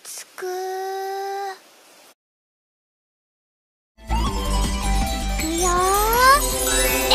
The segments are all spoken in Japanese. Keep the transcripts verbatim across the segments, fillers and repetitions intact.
つく。いくよー。え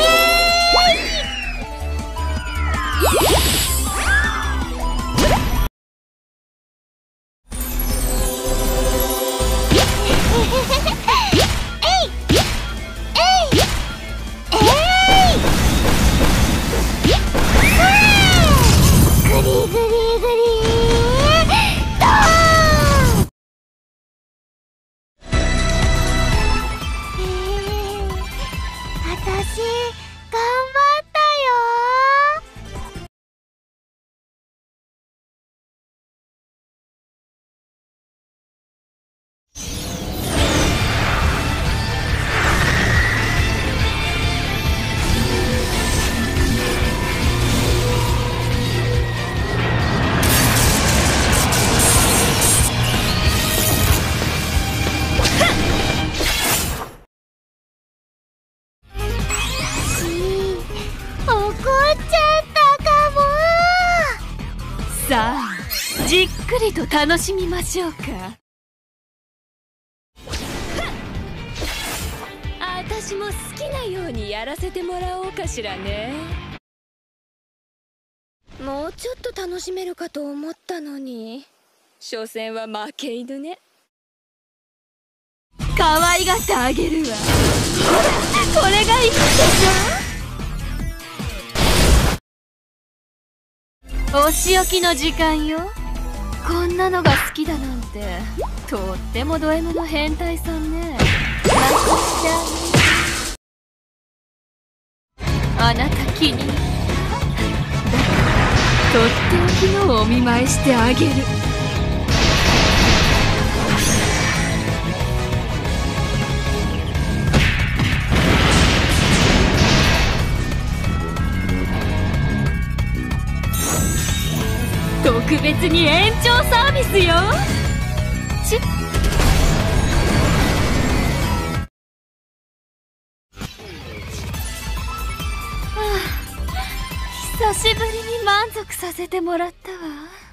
私、頑張ったよー。 さあ、じっくりと楽しみましょうか。あたしも好きなようにやらせてもらおうかしらね。もうちょっと楽しめるかと思ったのに、所詮は負け犬ね。可愛がってあげるわ。ほら、これがいいでしょ。お仕置きの時間よ。こんなのが好きだなんて、とってもド M の変態さんね。あなた気に入った。とっておきのお見舞いしてあげる。特別に延長サービスよ。ちっはあ、久しぶりに満足させてもらったわ。